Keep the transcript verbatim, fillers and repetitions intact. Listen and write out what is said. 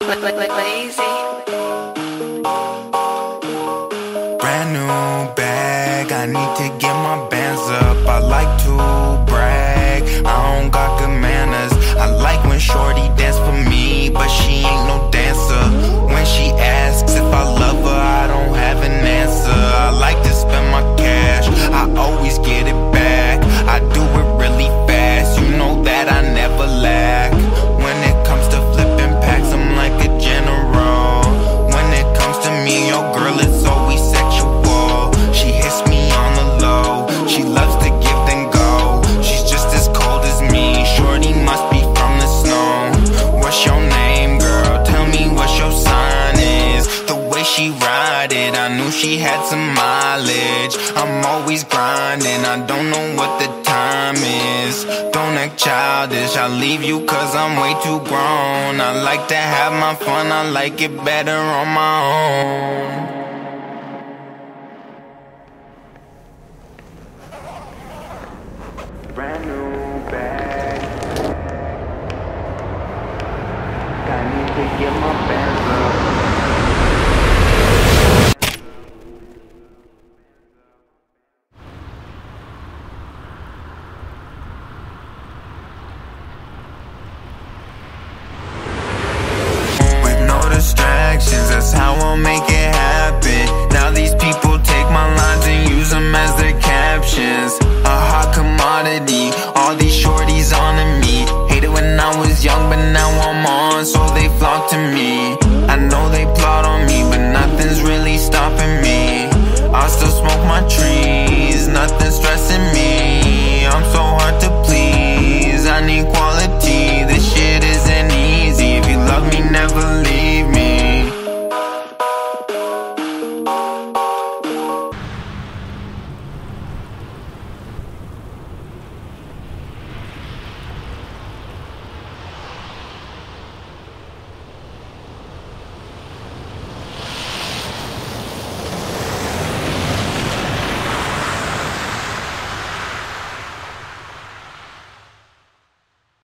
Lazy. Brand new bag, I need to get my bands up. I like to brag, I don't got good manners. I like when shorty dance for me, but she ain't no dancer. When she asks if I love her, I don't have an answer. I like to spend my cash, I always get it back. I do it really fast, you know that I never lack. When it comes to flipping packs, I'm like a general. When it comes to me, your girl is always sexual. She hits me on the low, she loves to give then go. She's just as cold as me, shorty must be from the snow. What's your name, girl? Tell me what your sign is. The way she ride it, I knew she had some mileage. I'm always grinding, I don't know what the time is. Don't act childish, I'll leave you cause I'm way too grown. I like to have my fun, I like it better on my own. Brand new bag, I need to get my bands up. Distractions, that's how I'll make it happen. Now these people take my lines and use them as their captions. A hot commodity, all these shorties on to me. Hated when I was young, but now I'm on, so they flock to me.